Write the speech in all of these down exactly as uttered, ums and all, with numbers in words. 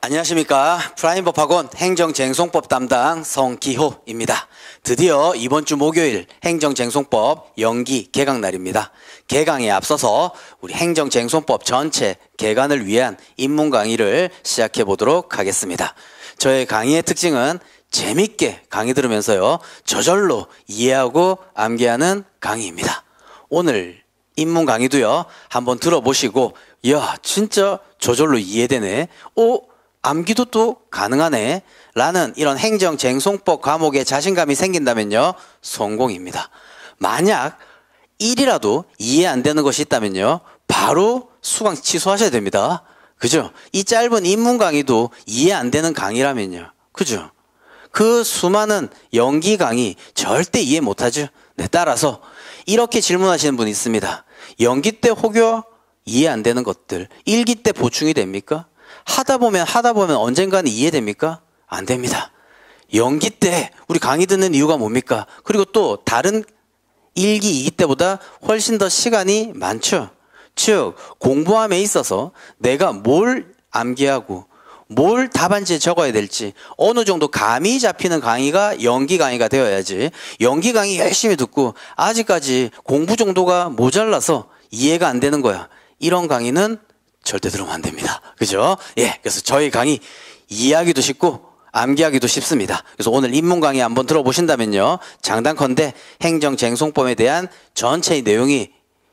안녕하십니까. 프라임법학원 행정쟁송법 담당 성기호입니다. 드디어 이번 주 목요일 행정쟁송법 연기 개강 날입니다. 개강에 앞서서 우리 행정쟁송법 전체 개관을 위한 입문 강의를 시작해 보도록 하겠습니다. 저의 강의의 특징은 재밌게 강의 들으면서요 저절로 이해하고 암기하는 강의입니다. 오늘 입문 강의도요 한번 들어보시고 야 진짜 저절로 이해되네, 오 암기도 또 가능하네 라는 이런 행정쟁송법 과목에 자신감이 생긴다면요 성공입니다. 만약 일이라도 이해 안 되는 것이 있다면요 바로 수강 취소하셔야 됩니다. 그죠? 이 짧은 입문 강의도 이해 안 되는 강의라면요, 그죠? 그 수많은 연기 강의 절대 이해 못하죠. 네, 따라서 이렇게 질문하시는 분이 있습니다. 연기 때 혹여 이해 안 되는 것들 일기 때 보충이 됩니까? 하다 보면 하다 보면 언젠가는 이해됩니까? 안 됩니다. 연기 때 우리 강의 듣는 이유가 뭡니까? 그리고 또 다른 일기, 이기 때보다 훨씬 더 시간이 많죠. 즉 공부함에 있어서 내가 뭘 암기하고 뭘 답안지에 적어야 될지 어느 정도 감이 잡히는 강의가 연기 강의가 되어야지, 연기 강의 열심히 듣고 아직까지 공부 정도가 모자라서 이해가 안 되는 거야, 이런 강의는 절대 들으면 안 됩니다. 그죠? 예. 그래서 저희 강의 이해하기도 쉽고 암기하기도 쉽습니다. 그래서 오늘 입문 강의 한번 들어보신다면요 장단컨대 행정쟁송법에 대한 전체의 내용이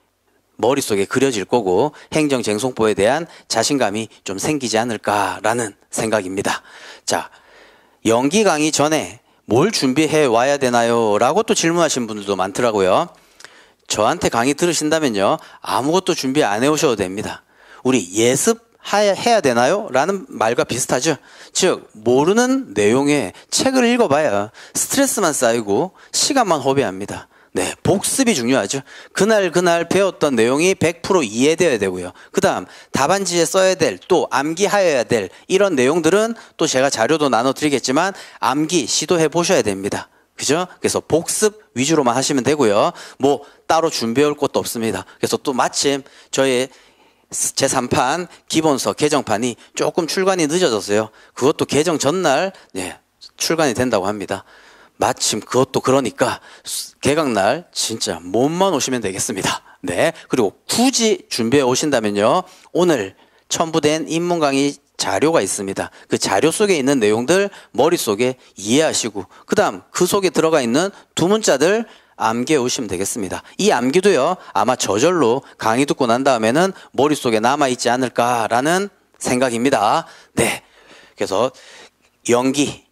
머릿속에 그려질 거고 행정쟁송법에 대한 자신감이 좀 생기지 않을까라는 생각입니다. 자, 연기 강의 전에 뭘 준비해 와야 되나요? 라고 또 질문하신 분들도 많더라고요. 저한테 강의 들으신다면요 아무것도 준비 안 해오셔도 됩니다. 우리 예습해야 되나요? 라는 말과 비슷하죠. 즉 모르는 내용에 책을 읽어봐야 스트레스만 쌓이고 시간만 허비합니다. 네, 복습이 중요하죠. 그날 그날 배웠던 내용이 백 퍼센트 이해되어야 되고요. 그 다음 답안지에 써야 될, 또 암기하여야 될 이런 내용들은 또 제가 자료도 나눠드리겠지만 암기 시도해 보셔야 됩니다. 그죠? 그래서 복습 위주로만 하시면 되고요. 뭐 따로 준비해 올 것도 없습니다. 그래서 또 마침 저의 제삼 판 기본서 개정판이 조금 출간이 늦어졌어요. 그것도 개정 전날 네, 출간이 된다고 합니다. 마침 그것도 그러니까 개강날 진짜 몸만 오시면 되겠습니다. 네, 그리고 굳이 준비해 오신다면요 오늘 첨부된 입문 강의 자료가 있습니다. 그 자료 속에 있는 내용들 머릿속에 이해하시고 그 다음 그 속에 들어가 있는 두 문자들 암기해 오시면 되겠습니다. 이 암기도요 아마 저절로 강의 듣고 난 다음에는 머릿속에 남아있지 않을까라는 생각입니다. 네, 그래서 연기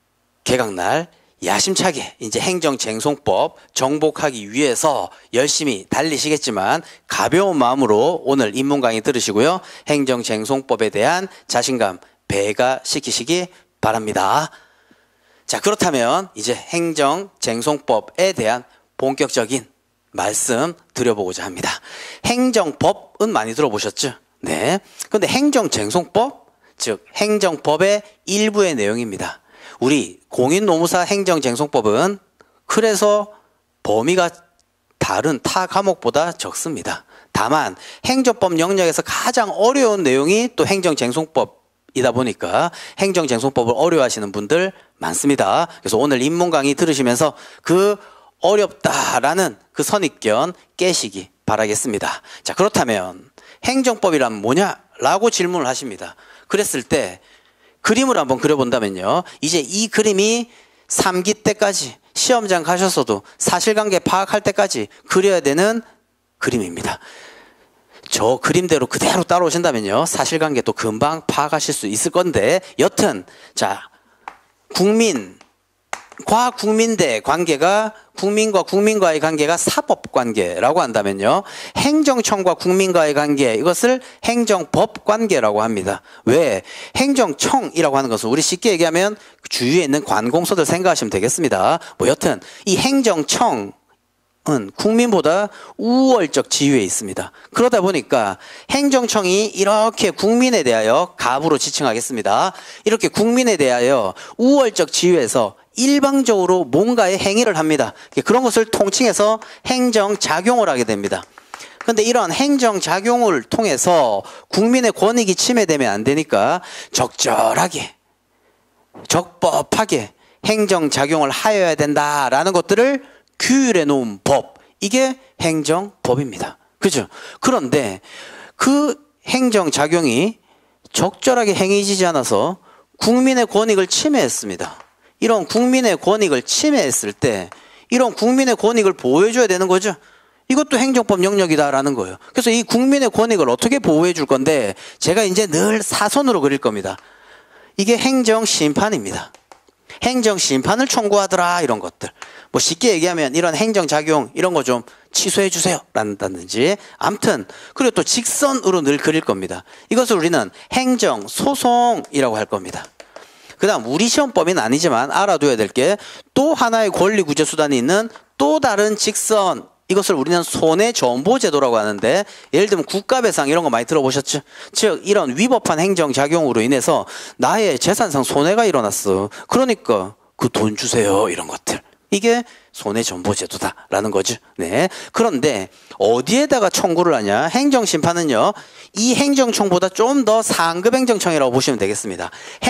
개강날 야심차게 이제 행정쟁송법 정복하기 위해서 열심히 달리시겠지만 가벼운 마음으로 오늘 입문 강의 들으시고요 행정쟁송법에 대한 자신감 배가 시키시기 바랍니다. 자, 그렇다면 이제 행정쟁송법에 대한 본격적인 말씀 드려보고자 합니다. 행정법은 많이 들어보셨죠? 네. 근데 행정쟁송법, 즉 행정법의 일부의 내용입니다. 우리 공인노무사 행정쟁송법은 그래서 범위가 다른 타 과목보다 적습니다. 다만 행정법 영역에서 가장 어려운 내용이 또 행정쟁송법이다 보니까 행정쟁송법을 어려워하시는 분들 많습니다. 그래서 오늘 입문 강의 들으시면서 그 어렵다라는 그 선입견 깨시기 바라겠습니다. 자, 그렇다면 행정법이란 뭐냐? 라고 질문을 하십니다. 그랬을 때 그림을 한번 그려본다면요 이제 이 그림이 삼 기 때까지 시험장 가셨어도 사실관계 파악할 때까지 그려야 되는 그림입니다. 저 그림대로 그대로 따라오신다면요 사실관계 또 금방 파악하실 수 있을 건데, 여튼 자 국민 과 국민대 관계가, 국민과 국민과의 관계가 사법관계라고 한다면요 행정청과 국민과의 관계, 이것을 행정법 관계라고 합니다. 왜? 행정청이라고 하는 것은 우리 쉽게 얘기하면 주위에 있는 관공서들 생각하시면 되겠습니다. 뭐 여튼 이 행정청은 국민보다 우월적 지위에 있습니다. 그러다 보니까 행정청이 이렇게 국민에 대하여 갑으로 지칭하겠습니다. 이렇게 국민에 대하여 우월적 지위에서 일방적으로 뭔가의 행위를 합니다. 그런 것을 통칭해서 행정작용을 하게 됩니다. 근데 이런 행정작용을 통해서 국민의 권익이 침해되면 안 되니까 적절하게, 적법하게 행정작용을 하여야 된다라는 것들을 규율해 놓은 법, 이게 행정법입니다. 그죠? 그런데 그 행정작용이 적절하게 행해지지 않아서 국민의 권익을 침해했습니다. 이런 국민의 권익을 침해했을 때 이런 국민의 권익을 보호해줘야 되는 거죠. 이것도 행정법 영역이다라는 거예요. 그래서 이 국민의 권익을 어떻게 보호해 줄 건데 제가 이제 늘 사선으로 그릴 겁니다. 이게 행정심판입니다. 행정심판을 청구하더라, 이런 것들. 뭐 쉽게 얘기하면 이런 행정작용 이런 거 좀 취소해 주세요 라든지, 아무튼 그리고 또 직선으로 늘 그릴 겁니다. 이것을 우리는 행정소송이라고 할 겁니다. 그 다음 우리 시험법은 아니지만 알아둬야 될 게 또 하나의 권리구제수단이 있는 또 다른 직선, 이것을 우리는 손해전보제도라고 하는데, 예를 들면 국가배상 이런 거 많이 들어보셨죠? 즉 이런 위법한 행정작용으로 인해서 나의 재산상 손해가 일어났어. 그러니까 그 돈 주세요, 이런 것들. 이게 손해전보제도다라는 거죠. 네. 그런데 어디에다가 청구를 하냐? 행정심판은요, 이 행정청보다 좀 더 상급 행정청이라고 보시면 되겠습니다.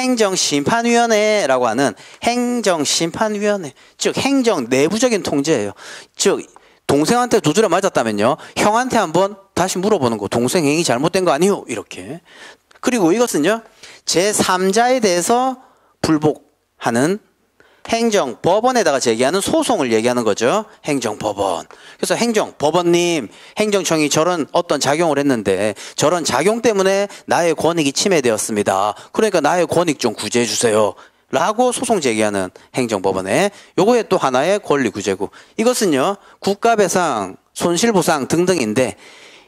행정심판위원회라고 하는 행정심판위원회, 즉 행정 내부적인 통제예요. 즉 동생한테 두드려 맞았다면요, 형한테 한번 다시 물어보는 거. 동생 행위 잘못된 거 아니요? 이렇게. 그리고 이것은요, 제삼자에 대해서 불복하는 행정법원에다가 제기하는 소송을 얘기하는 거죠. 행정법원. 그래서 행정법원님, 행정청이 저런 어떤 작용을 했는데 저런 작용 때문에 나의 권익이 침해되었습니다. 그러니까 나의 권익 좀 구제해 주세요 라고 소송 제기하는 행정법원에, 요거에 또 하나의 권리구제구. 이것은요, 국가배상, 손실보상 등등인데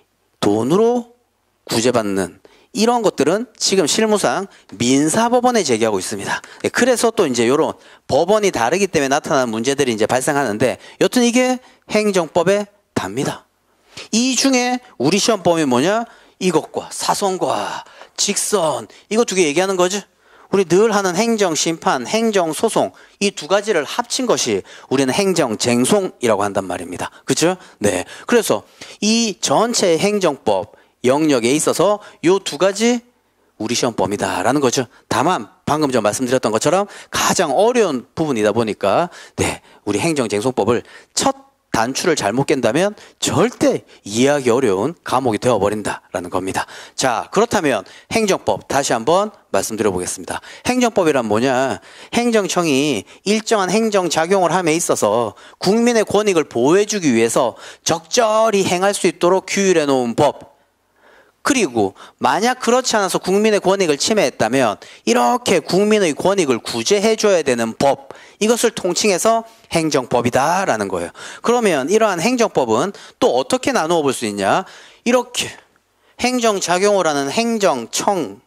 돈으로 구제받는 이런 것들은 지금 실무상 민사법원에 제기하고 있습니다. 그래서 또 이제 이런 법원이 다르기 때문에 나타나는 문제들이 이제 발생하는데, 여튼 이게 행정법의 답니다. 이 중에 우리 시험법이 뭐냐? 이것과 사선과 직선, 이거 두 개 얘기하는 거죠. 우리 늘 하는 행정심판, 행정소송, 이 두 가지를 합친 것이 우리는 행정쟁송이라고 한단 말입니다. 그렇죠? 네. 그래서 이 전체 행정법 영역에 있어서 요 두 가지 우리 시험법이다라는 거죠. 다만 방금 전 말씀드렸던 것처럼 가장 어려운 부분이다 보니까, 네, 우리 행정쟁송법을 첫 단추를 잘못 깬다면 절대 이해하기 어려운 과목이 되어버린다라는 겁니다. 자, 그렇다면 행정법 다시 한번 말씀드려 보겠습니다. 행정법이란 뭐냐? 행정청이 일정한 행정작용을 함에 있어서 국민의 권익을 보호해주기 위해서 적절히 행할 수 있도록 규율해 놓은 법, 그리고 만약 그렇지 않아서 국민의 권익을 침해했다면 이렇게 국민의 권익을 구제해줘야 되는 법, 이것을 통칭해서 행정법이다라는 거예요. 그러면 이러한 행정법은 또 어떻게 나누어 볼 수 있냐? 이렇게 행정작용을 하는 행정청을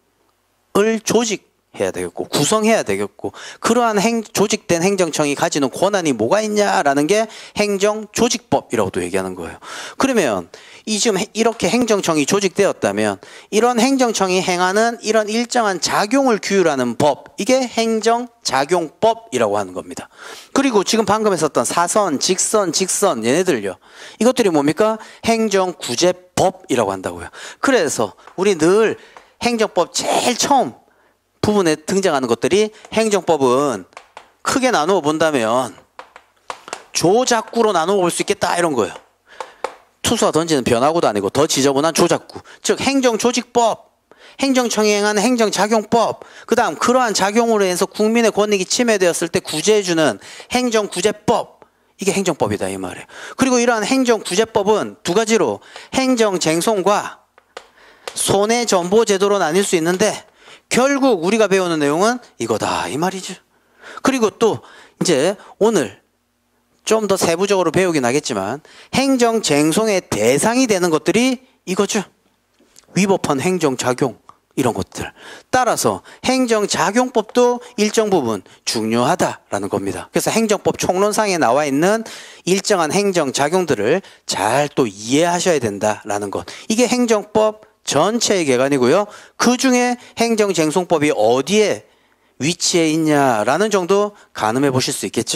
조직해야 되겠고 구성해야 되겠고, 그러한 행, 조직된 행정청이 가지는 권한이 뭐가 있냐라는 게 행정조직법이라고도 얘기하는 거예요. 그러면 이 지금 이렇게 행정청이 조직되었다면 이런 행정청이 행하는 이런 일정한 작용을 규율하는 법, 이게 행정작용법이라고 하는 겁니다. 그리고 지금 방금 했었던 사선, 직선, 직선, 얘네들요, 이것들이 뭡니까? 행정구제법이라고 한다고요. 그래서 우리 늘 행정법 제일 처음 부분에 등장하는 것들이, 행정법은 크게 나누어 본다면 조작구로 나누어 볼 수 있겠다, 이런 거예요. 투수가 던지는 변화구도 아니고 더 지저분한 조작구, 즉 행정조직법, 행정청이 행하는 행정작용법, 그 다음 그러한 작용으로 해서 국민의 권익이 침해되었을 때 구제해주는 행정구제법, 이게 행정법이다 이 말이에요. 그리고 이러한 행정구제법은 두 가지로 행정쟁송과 손해전보제도로 나뉠 수 있는데, 결국 우리가 배우는 내용은 이거다 이 말이죠. 그리고 또 이제 오늘 좀 더 세부적으로 배우긴 하겠지만 행정쟁송의 대상이 되는 것들이 이거죠. 위법한 행정작용, 이런 것들. 따라서 행정작용법도 일정 부분 중요하다라는 겁니다. 그래서 행정법 총론상에 나와 있는 일정한 행정작용들을 잘 또 이해하셔야 된다라는 것. 이게 행정법 전체의 개관이고요. 그 중에 행정쟁송법이 어디에 위치해 있냐라는 정도 가늠해 보실 수 있겠죠.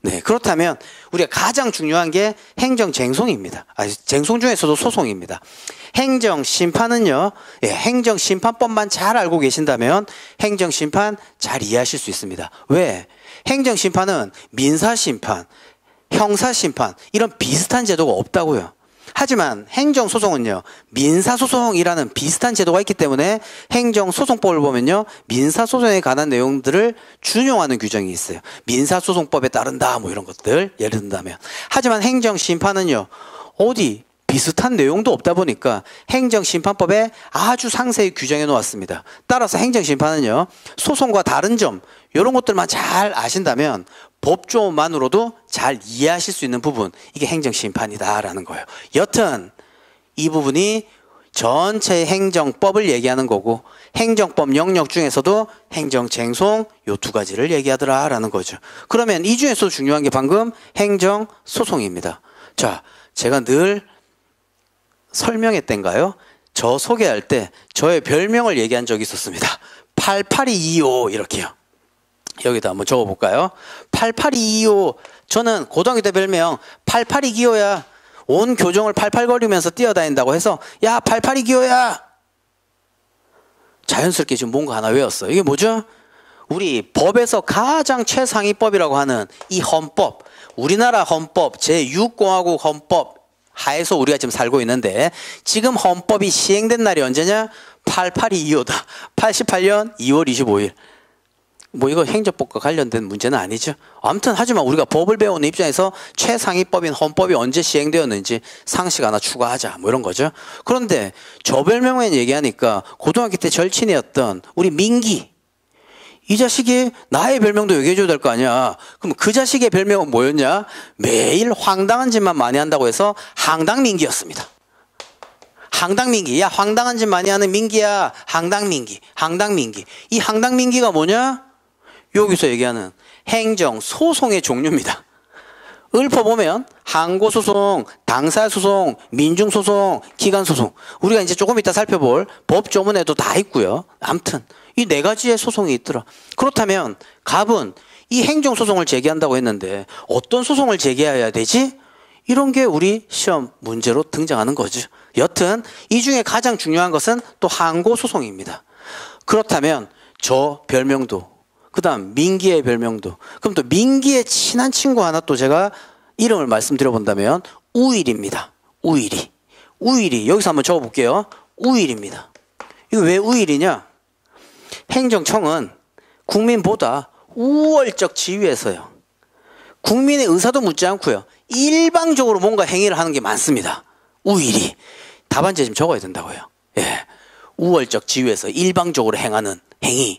네, 그렇다면 우리가 가장 중요한 게 행정쟁송입니다. 아, 쟁송 중에서도 소송입니다. 행정심판은요, 예, 행정심판법만 잘 알고 계신다면 행정심판 잘 이해하실 수 있습니다. 왜? 행정심판은 민사심판, 형사심판 이런 비슷한 제도가 없다고요. 하지만 행정소송은요, 민사소송이라는 비슷한 제도가 있기 때문에 행정소송법을 보면요, 민사소송에 관한 내용들을 준용하는 규정이 있어요. 민사소송법에 따른다 뭐 이런 것들 예를 든다면. 하지만 행정심판은요, 어디 비슷한 내용도 없다 보니까 행정심판법에 아주 상세히 규정해 놓았습니다. 따라서 행정심판은요, 소송과 다른 점 이런 것들만 잘 아신다면 법조만으로도 잘 이해하실 수 있는 부분, 이게 행정심판이다라는 거예요. 여튼 이 부분이 전체 행정법을 얘기하는 거고 행정법 영역 중에서도 행정쟁송 요 두 가지를 얘기하더라라는 거죠. 그러면 이 중에서 중요한 게 방금 행정소송입니다. 자, 제가 늘 설명했던가요? 저 소개할 때 저의 별명을 얘기한 적이 있었습니다. 팔팔이이오 이렇게요. 여기다 한번 적어볼까요? 팔팔이이오. 저는 고등학교 때 별명 팔팔이기호야. 온 교정을 팔팔거리면서 뛰어다닌다고 해서 야 팔팔이기호야. 자연스럽게 지금 뭔가 하나 외웠어요. 이게 뭐죠? 우리 법에서 가장 최상위법이라고 하는 이 헌법, 우리나라 헌법 제육 공화국 헌법 하에서 우리가 지금 살고 있는데 지금 헌법이 시행된 날이 언제냐? 팔팔이이오다. 팔십팔 년 이월 이십오일. 뭐 이거 행정법과 관련된 문제는 아니죠. 아무튼 하지만 우리가 법을 배우는 입장에서 최상위법인 헌법이 언제 시행되었는지 상식 하나 추가하자 뭐 이런 거죠. 그런데 저 별명에 얘기하니까 고등학교 때 절친이었던 우리 민기, 이 자식이 나의 별명도 얘기해줘야 될 거 아니야. 그럼 그 자식의 별명은 뭐였냐? 매일 황당한 짓만 많이 한다고 해서 항당민기였습니다. 항당민기. 야 황당한 짓 많이 하는 민기야. 항당민기. 항당민기. 이 항당민기가 뭐냐? 여기서 얘기하는 행정소송의 종류입니다. 읊어보면 항고소송, 당사소송, 민중소송, 기간소송, 우리가 이제 조금 이따 살펴볼 법조문에도 다 있고요. 아무튼 이 네 가지의 소송이 있더라. 그렇다면 갑은 이 행정소송을 제기한다고 했는데 어떤 소송을 제기해야 되지? 이런 게 우리 시험 문제로 등장하는 거죠. 여튼 이 중에 가장 중요한 것은 또 항고소송입니다. 그렇다면 저 별명도, 그 다음 민기의 별명도, 그럼 또 민기의 친한 친구 하나 또 제가 이름을 말씀드려 본다면 우일입니다. 우일이. 우일이. 여기서 한번 적어볼게요. 우일입니다. 이거 왜 우일이냐? 행정청은 국민보다 우월적 지위에서요, 국민의 의사도 묻지 않고요, 일방적으로 뭔가 행위를 하는 게 많습니다. 우일이. 답안지에 좀 적어야 된다고요. 예. 우월적 지위에서 일방적으로 행하는 행위.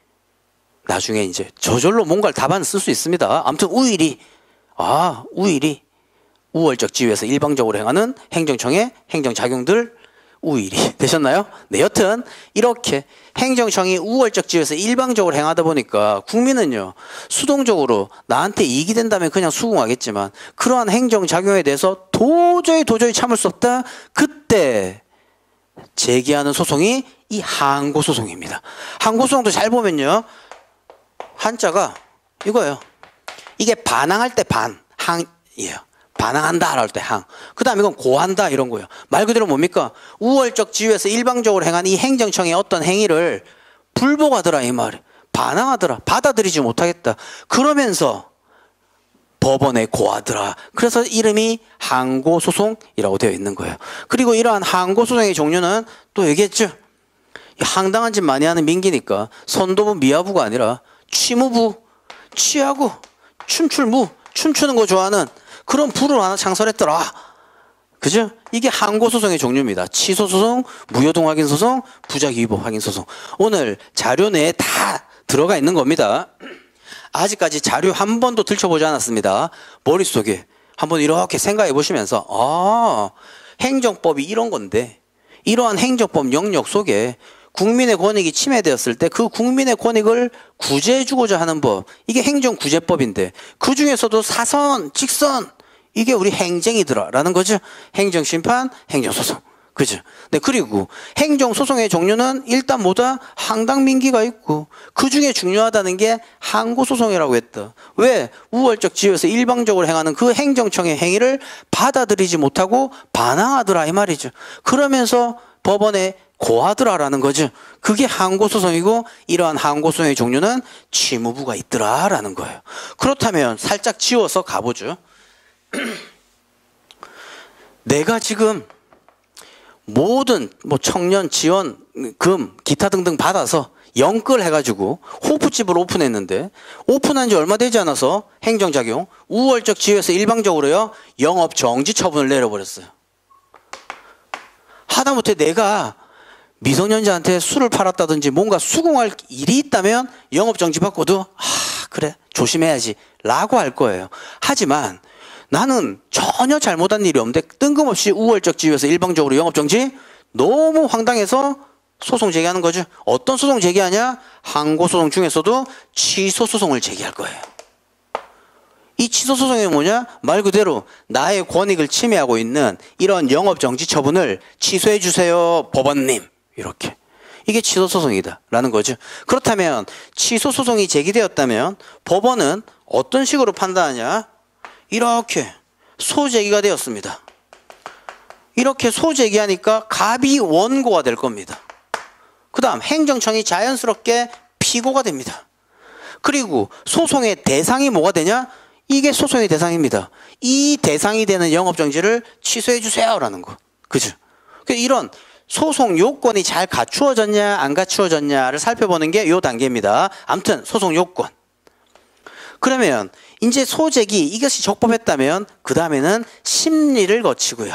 나중에 이제 저절로 뭔가를 답안을 쓸 수 있습니다. 아무튼 우일이, 아, 우일이 우월적 지위에서 일방적으로 행하는 행정청의 행정작용들 우일이 되셨나요? 네, 여튼 이렇게 행정청이 우월적 지위에서 일방적으로 행하다 보니까 국민은요, 수동적으로 나한테 이익이 된다면 그냥 수긍하겠지만 그러한 행정작용에 대해서 도저히 도저히 참을 수 없다. 그때 제기하는 소송이 이 항고소송입니다. 항고소송도 잘 보면요, 한자가 이거예요. 이게 반항할 때 반, 항이에요. 반항한다 할 때 항. 그 다음에 이건 고한다 이런 거예요. 말 그대로 뭡니까? 우월적 지위에서 일방적으로 행한 이 행정청의 어떤 행위를 불복하더라 이 말이에요. 반항하더라. 받아들이지 못하겠다. 그러면서 법원에 고하더라. 그래서 이름이 항고소송이라고 되어 있는 거예요. 그리고 이러한 항고소송의 종류는 또 얘기했죠. 황당한 짓 많이 하는 민기니까 선도부 미화부가 아니라 취무부, 취하고 춤출무, 춤추는 거 좋아하는 그런 부를 하나 창설했더라. 그죠? 이게 항고소송의 종류입니다. 취소소송, 무효동 확인소송, 부작위법 확인소송. 오늘 자료 내에 다 들어가 있는 겁니다. 아직까지 자료 한 번도 들춰보지 않았습니다. 머릿속에 한번 이렇게 생각해 보시면서, 아, 행정법이 이런 건데, 이러한 행정법 영역 속에 국민의 권익이 침해되었을 때 그 국민의 권익을 구제해주고자 하는 법, 이게 행정구제법인데 그 중에서도 사선, 직선, 이게 우리 행정이더라 라는 거죠. 행정심판, 행정소송. 그죠? 네, 그리고 행정소송의 종류는 일단 뭐다? 항당민기가 있고 그 중에 중요하다는 게 항고소송이라고 했다. 왜? 우월적 지위에서 일방적으로 행하는 그 행정청의 행위를 받아들이지 못하고 반항하더라 이 말이죠. 그러면서 법원에 고하더라라는 거죠. 그게 항고소송이고 이러한 항고소송의 종류는 취무부가 있더라라는 거예요. 그렇다면 살짝 지워서 가보죠. 내가 지금 모든 뭐 청년 지원금 기타 등등 받아서 연끌 해가지고 호프집을 오픈했는데 오픈한 지 얼마 되지 않아서 행정작용 우월적 지위에서 일방적으로요 영업 정지 처분을 내려버렸어요. 하다못해 내가 미성년자한테 술을 팔았다든지 뭔가 수긍할 일이 있다면 영업 정지 받고도 아 그래 조심해야지 라고 할 거예요. 하지만 나는 전혀 잘못한 일이 없는데 뜬금없이 우월적 지위에서 일방적으로 영업정지? 너무 황당해서 소송 제기하는 거죠. 어떤 소송 제기하냐? 항고소송 중에서도 취소소송을 제기할 거예요. 이 취소소송이 뭐냐? 말 그대로 나의 권익을 침해하고 있는 이런 영업정지 처분을 취소해 주세요 법원님 이렇게. 이게 취소소송이다 라는 거죠. 그렇다면 취소소송이 제기되었다면 법원은 어떤 식으로 판단하냐? 이렇게 소제기가 되었습니다. 이렇게 소제기하니까 갑이 원고가 될 겁니다. 그 다음 행정청이 자연스럽게 피고가 됩니다. 그리고 소송의 대상이 뭐가 되냐? 이게 소송의 대상입니다. 이 대상이 되는 영업정지를 취소해 주세요 라는 거. 그죠? 이런 소송 요건이 잘 갖추어졌냐 안 갖추어졌냐를 살펴보는 게 이 단계입니다. 아무튼 소송 요건. 그러면 이제 소제기 이것이 적법했다면 그 다음에는 심리를 거치고요.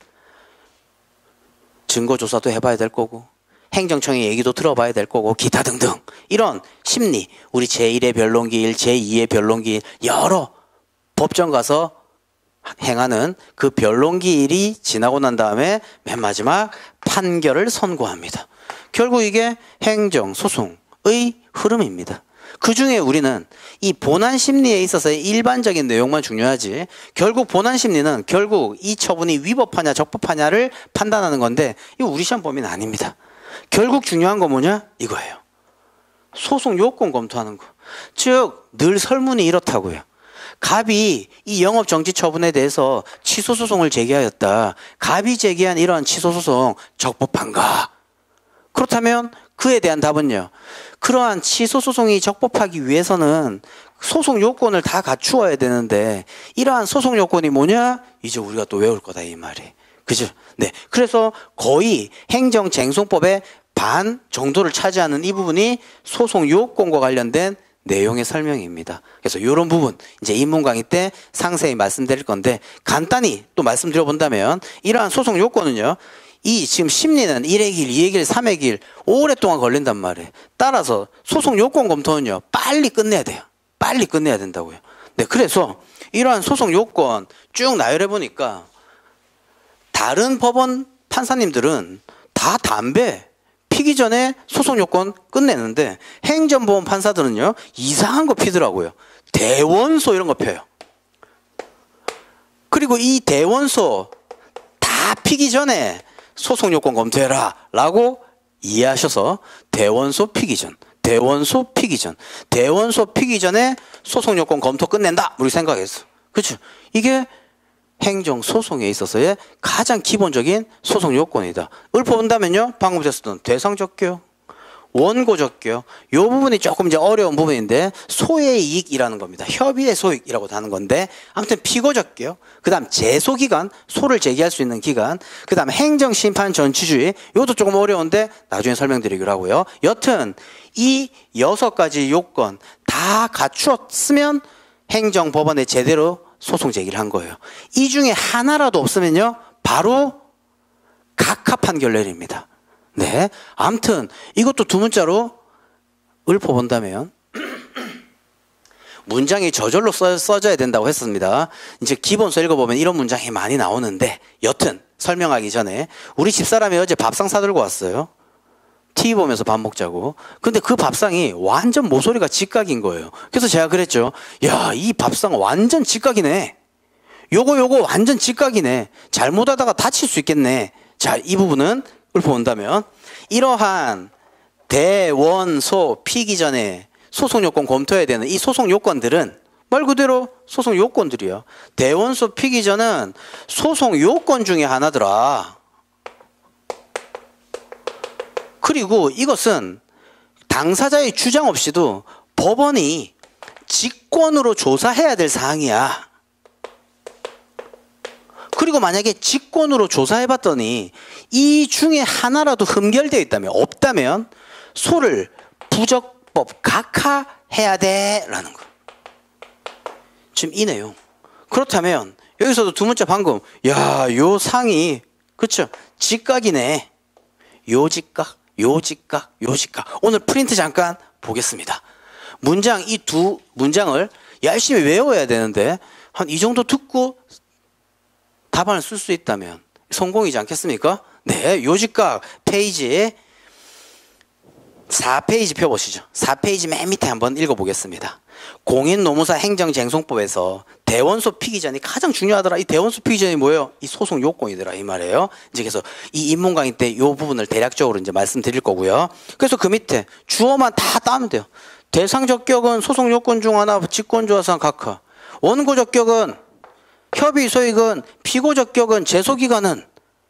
증거조사도 해봐야 될 거고 행정청의 얘기도 들어봐야 될 거고 기타 등등 이런 심리 우리 제일의 변론기일 제이의 변론기일 여러 법정 가서 행하는 그 변론기일이 지나고 난 다음에 맨 마지막 판결을 선고합니다. 결국 이게 행정소송의 흐름입니다. 그 중에 우리는 이 본안 심리에 있어서의 일반적인 내용만 중요하지 결국 본안 심리는 결국 이 처분이 위법하냐 적법하냐를 판단하는 건데 이거 우리 시험 범위는 아닙니다. 결국 중요한 건 뭐냐? 이거예요. 소송 요건 검토하는 거. 즉 늘 설문이 이렇다고요. 갑이 이 영업정지 처분에 대해서 취소소송을 제기하였다. 갑이 제기한 이러한 취소소송 적법한가? 그렇다면 그에 대한 답은요. 그러한 취소소송이 적법하기 위해서는 소송 요건을 다 갖추어야 되는데 이러한 소송 요건이 뭐냐? 이제 우리가 또 외울 거다 이 말이. 그죠? 네. 그래서 거의 행정쟁송법의 반 정도를 차지하는 이 부분이 소송 요건과 관련된 내용의 설명입니다. 그래서 이런 부분 이제 입문 강의 때 상세히 말씀드릴 건데 간단히 또 말씀드려 본다면 이러한 소송 요건은요. 이 지금 심리는 일의 길, 이의 길, 삼의 길 오랫동안 걸린단 말이에요. 따라서 소송 요건 검토는요. 빨리 끝내야 돼요. 빨리 끝내야 된다고요. 네, 그래서 이러한 소송 요건 쭉 나열해 보니까 다른 법원 판사님들은 다 담배 피기 전에 소송 요건 끝내는데 행정보험 판사들은요. 이상한 거 피더라고요. 대원소 이런 거 펴요. 그리고 이 대원소 다 피기 전에 소송 요건 검토해라 라고 이해하셔서 대원소 피기 전, 대원소 피기 전, 대원소 피기 전에 소송 요건 검토 끝낸다 우리 생각했어. 그렇죠? 이게 행정소송에 있어서의 가장 기본적인 소송 요건이다. 읊어본다면요. 방금 됐었던 대상적교, 원고적교 이 부분이 조금 이제 어려운 부분인데 소의 이익이라는 겁니다. 협의의 소익이라고 하는 건데 아무튼 피고적교, 그 다음 제소기간, 소를 제기할 수 있는 기간, 그 다음 행정심판 전치주의 이것도 조금 어려운데 나중에 설명드리기로 하고요. 여튼 이 여섯 가지 요건 다 갖추었으면 행정법원에 제대로 소송 제기를 한 거예요. 이 중에 하나라도 없으면요. 바로 각하 판결 내립니다. 네. 아무튼 이것도 두 문자로 읊어본다면 문장이 저절로 써, 써져야 된다고 했습니다. 이제 기본서 읽어보면 이런 문장이 많이 나오는데 여튼 설명하기 전에 우리 집사람이 어제 밥상 사들고 왔어요. 티비 보면서 밥 먹자고. 근데 그 밥상이 완전 모서리가 직각인 거예요. 그래서 제가 그랬죠. 야, 이 밥상 완전 직각이네. 요거 요거 완전 직각이네. 잘못하다가 다칠 수 있겠네. 자, 이 부분은 읊어본다면 이러한 대원소 피기 전에 소송 요건 검토해야 되는 이 소송 요건들은 말 그대로 소송 요건들이요. 대원소 피기 전은 소송 요건 중에 하나더라. 그리고 이것은 당사자의 주장 없이도 법원이 직권으로 조사해야 될 사항이야. 그리고 만약에 직권으로 조사해봤더니 이 중에 하나라도 흠결되어 있다면, 없다면 소를 부적법 각하해야 돼라는 거. 지금 이 내용. 그렇다면 여기서도 두 문자 방금 야, 요 상이 그쵸? 직각이네. 요 직각, 요 직각, 요 직각. 오늘 프린트 잠깐 보겠습니다. 문장, 이 두 문장을 열심히 외워야 되는데 한 이 정도 듣고 답안을 쓸 수 있다면 성공이지 않겠습니까? 네, 요 직각 페이지 사 페이지 펴보시죠. 사 페이지 맨 밑에 한번 읽어보겠습니다. 공인노무사 행정쟁송법에서 대원소 피기전이 가장 중요하더라. 이 대원소 피기전이 뭐예요? 이 소송 요건이더라 이 말이에요. 이제 그래서 이 입문 강의 때 이 부분을 대략적으로 이제 말씀드릴 거고요. 그래서 그 밑에 주어만 다 따면 돼요. 대상 적격은 소송 요건 중 하나, 직권 조사상 각하. 원고 적격은 협의 소익은, 피고 적격은, 제소 기간은.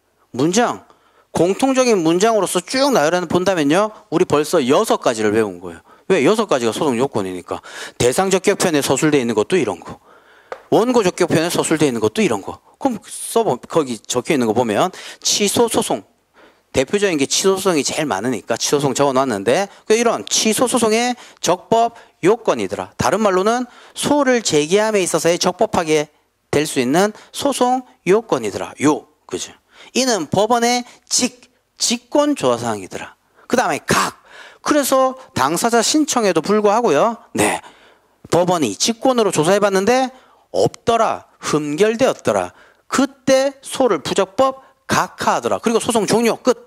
문장 공통적인 문장으로서 쭉 나열해 본다면요, 우리 벌써 여섯 가지를 외운 거예요. 왜? 여섯 가지가 소송 요건이니까. 대상 적격편에 서술되어 있는 것도 이런 거, 원고 적격편에 서술되어 있는 것도 이런 거. 그럼 써보 거기 적혀 있는 거 보면 취소 소송, 대표적인 게 취소 소송이 제일 많으니까 취소 소송 적어놨는데, 이런 취소 소송의 적법 요건이더라. 다른 말로는 소를 제기함에 있어서의 적법하게 될 수 있는 소송 요건이더라. 요, 그죠? 이는 법원의 직, 직권 조사사항이더라. 그 다음에 각. 그래서 당사자 신청에도 불구하고요, 네, 법원이 직권으로 조사해봤는데 없더라, 흠결되었더라. 그때 소를 부적법 각하하더라. 그리고 소송 종료 끝.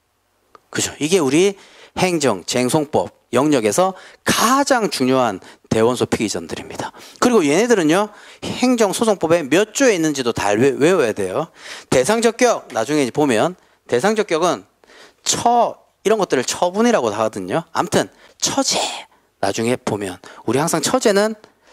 그죠? 이게 우리 행정쟁송법 영역에서 가장 중요한 대원소 피기전들입니다. 그리고 얘네들은요, 행정소송법에 몇 조에 있는지도 다 외워야 돼요. 대상적격, 나중에 보면 대상적격은 처, 이런 것들을 처분이라고 하거든요. 아무튼 처제, 나중에 보면 우리 항상 처제는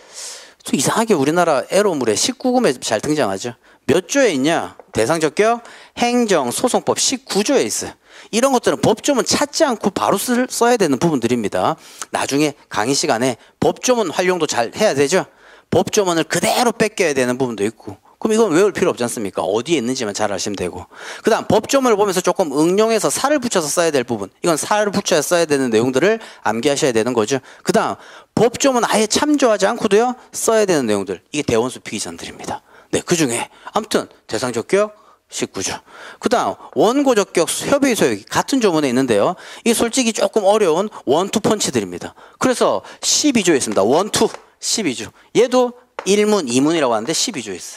좀 이상하게 우리나라 에로물에 십구 금에 잘 등장하죠. 몇 조에 있냐? 대상적격 행정소송법 십구 조에 있어요. 이런 것들은 법조문 찾지 않고 바로 쓸, 써야 되는 부분들입니다. 나중에 강의 시간에 법조문 활용도 잘 해야 되죠. 법조문을 그대로 뺏겨야 되는 부분도 있고. 그럼 이건 외울 필요 없지 않습니까? 어디에 있는지만 잘 아시면 되고. 그 다음 법조문을 보면서 조금 응용해서 살을 붙여서 써야 될 부분, 이건 살을 붙여서 써야 되는 내용들을 암기하셔야 되는 거죠. 그 다음 법조문 아예 참조하지 않고도요 써야 되는 내용들, 이게 대원소 피기전들입니다. 네, 그 중에 아무튼 대상적격 십구 조. 그 다음 원고적격 협의 소역이 같은 조문에 있는데요, 이게 솔직히 조금 어려운 원투 펀치들입니다. 그래서 십이 조에 있습니다. 원투 십이 조. 얘도 일 문, 이 문이라고 하는데 십이 조에 있어요.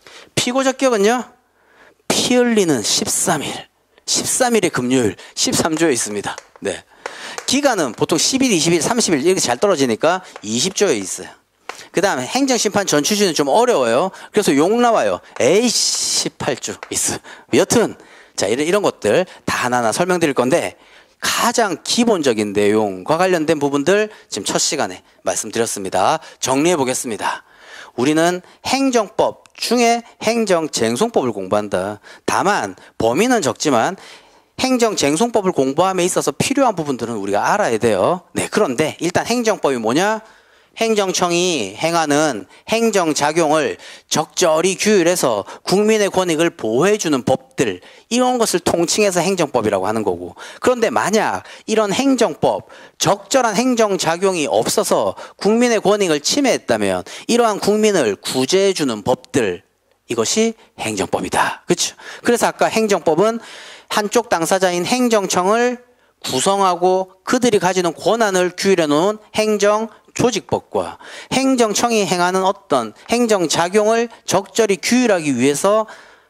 피고적격은요, 피 흘리는 십삼 일, 십삼 일의 금요일 십삼 조에 있습니다. 네. 기간은 보통 십 일, 이십 일, 삼십 일 이렇게 잘 떨어지니까 이십 조에 있어요. 그 다음에 행정심판 전취주는 좀 어려워요. 그래서 욕 나와요. 에이, 십팔 조 있어요. 여튼 자, 이런, 이런 것들 다 하나하나 설명드릴 건데, 가장 기본적인 내용과 관련된 부분들 지금 첫 시간에 말씀드렸습니다. 정리해 보겠습니다. 우리는 행정법 중에 행정쟁송법을 공부한다. 다만 범위는 적지만 행정쟁송법을 공부함에 있어서 필요한 부분들은 우리가 알아야 돼요. 네, 그런데 일단 행정법이 뭐냐? 행정청이 행하는 행정작용을 적절히 규율해서 국민의 권익을 보호해주는 법들, 이런 것을 통칭해서 행정법이라고 하는 거고, 그런데 만약 이런 행정법, 적절한 행정작용이 없어서 국민의 권익을 침해했다면 이러한 국민을 구제해주는 법들, 이것이 행정법이다. 그렇죠? 그래서 아까 행정법은 한쪽 당사자인 행정청을 구성하고 그들이 가지는 권한을 규율해 놓은 행정 조직법과 행정청이 행하는 어떤 행정작용을 적절히 규율하기 위해서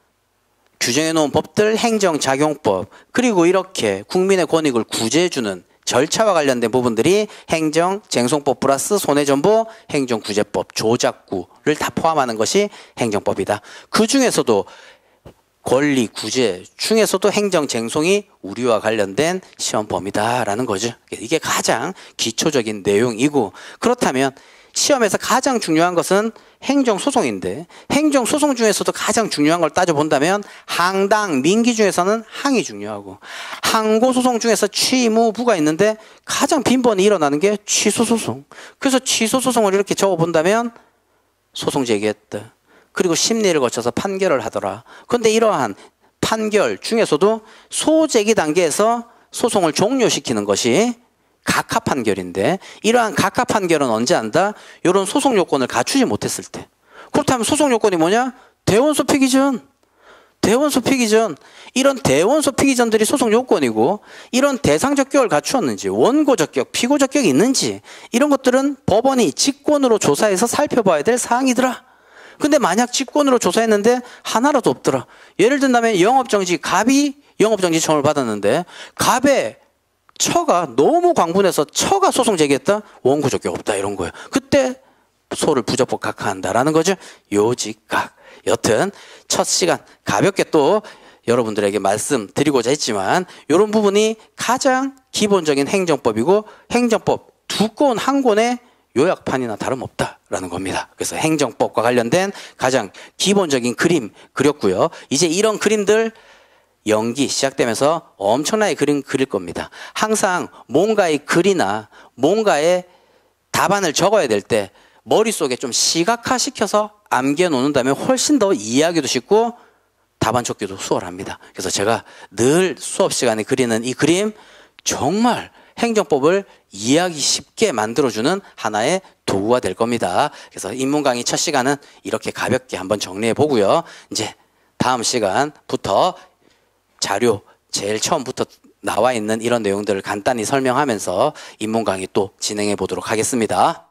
규정해 놓은 법들, 행정작용법, 그리고 이렇게 국민의 권익을 구제해주는 절차와 관련된 부분들이 행정쟁송법 플러스 손해정보 행정구제법, 조작구를 다 포함하는 것이 행정법이다. 그 중에서도 권리 구제 중에서도 행정쟁송이 우리와 관련된 시험 범위다라는 거죠. 이게 가장 기초적인 내용이고, 그렇다면 시험에서 가장 중요한 것은 행정소송인데, 행정소송 중에서도 가장 중요한 걸 따져본다면 항당, 민기 중에서는 항이 중요하고, 항고소송 중에서 취무부가 있는데 가장 빈번히 일어나는 게 취소소송. 그래서 취소소송을 이렇게 적어본다면 소송 제기했다, 그리고 심리를 거쳐서 판결을 하더라. 그런데 이러한 판결 중에서도 소제기 단계에서 소송을 종료시키는 것이 각하 판결인데, 이러한 각하 판결은 언제 한다? 이런 소송 요건을 갖추지 못했을 때. 그렇다면 소송 요건이 뭐냐? 대원소 피기 전. 대원소 피기 전. 이런 대원소 피기 전들이 소송 요건이고, 이런 대상 적격을 갖추었는지, 원고 적격, 피고 적격이 있는지, 이런 것들은 법원이 직권으로 조사해서 살펴봐야 될 사항이더라. 근데 만약 직권으로 조사했는데 하나라도 없더라. 예를 든다면 영업정지, 갑이 영업정지 청을 받았는데 갑의 처가 너무 광분해서 처가 소송 제기했다? 원고 적격 없다, 이런 거예요. 그때 소를 부적법 각하한다라는 거죠. 요지각. 여튼 첫 시간 가볍게 또 여러분들에게 말씀드리고자 했지만, 이런 부분이 가장 기본적인 행정법이고, 행정법 두꺼운 한 권의 요약판이나 다름없다라는 겁니다. 그래서 행정법과 관련된 가장 기본적인 그림 그렸고요. 이제 이런 그림들 연기 시작되면서 엄청나게 그림 그릴 겁니다. 항상 뭔가의 글이나 뭔가의 답안을 적어야 될 때 머릿속에 좀 시각화시켜서 암기해 놓는다면 훨씬 더 이해하기도 쉽고 답안 적기도 수월합니다. 그래서 제가 늘 수업 시간에 그리는 이 그림, 정말 행정법을 이해하기 쉽게 만들어주는 하나의 도구가 될 겁니다. 그래서 인문 강의 첫 시간은 이렇게 가볍게 한번 정리해 보고요. 이제 다음 시간부터 자료 제일 처음부터 나와 있는 이런 내용들을 간단히 설명하면서 인문 강의 또 진행해 보도록 하겠습니다.